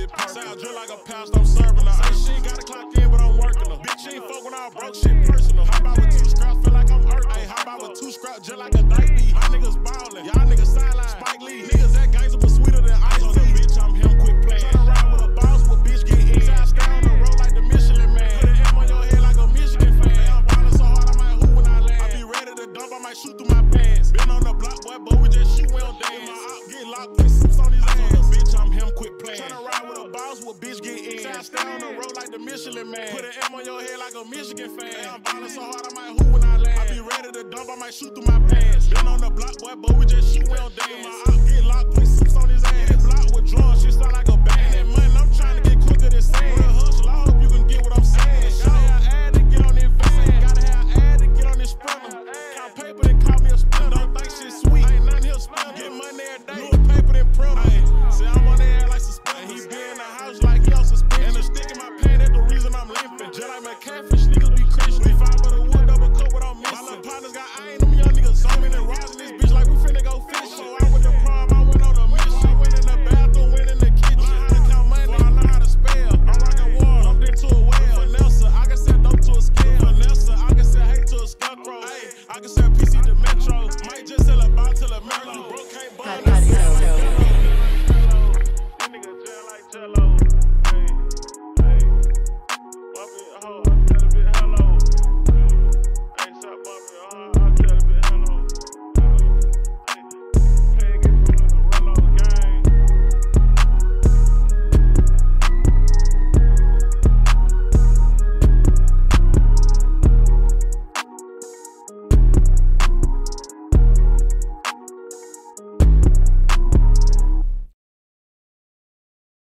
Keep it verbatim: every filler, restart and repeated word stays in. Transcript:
shit perfect. Sound drill like a pound, I'm serving her. Say she ain't gotta clock in, but I'm working her. Bitch, she ain't fuck when I broke shit personal. Hop out with two scraps, feel like I'm hurt. Ayy, hop out with two scraps, just like a dyke beat. My niggas ballin', y'all niggas sideline. Spike Lee, niggas that gangsta but sweeter than ice. Told her bitch, I'm him, quit playing. Turn around with a boss, with bitch get in. Say I stay on the road like the Michelin man. Put an M on your head like a Michigan fan. I'm ballin' so hard, I might hoop when I land. I be ready to dump, I might shoot through my pants. Been on the block, boy, but we just shoot, we don't dance. My op get locked, put sips on his ass. I told her bitch, I'm him, quit playing. Turn around with a boss, with bitch get in. Say I stay on the road like the Michelin man. Put an M on your head like a Michigan fan. I'm ballin' so hard, I might hoop when I land. I be ready to dump, I might shoot through my pants. Been on the block, boy, but we just shoot, we don't dance. My op get locked, put sips on his ass. Hit block with drugs, shit sound like a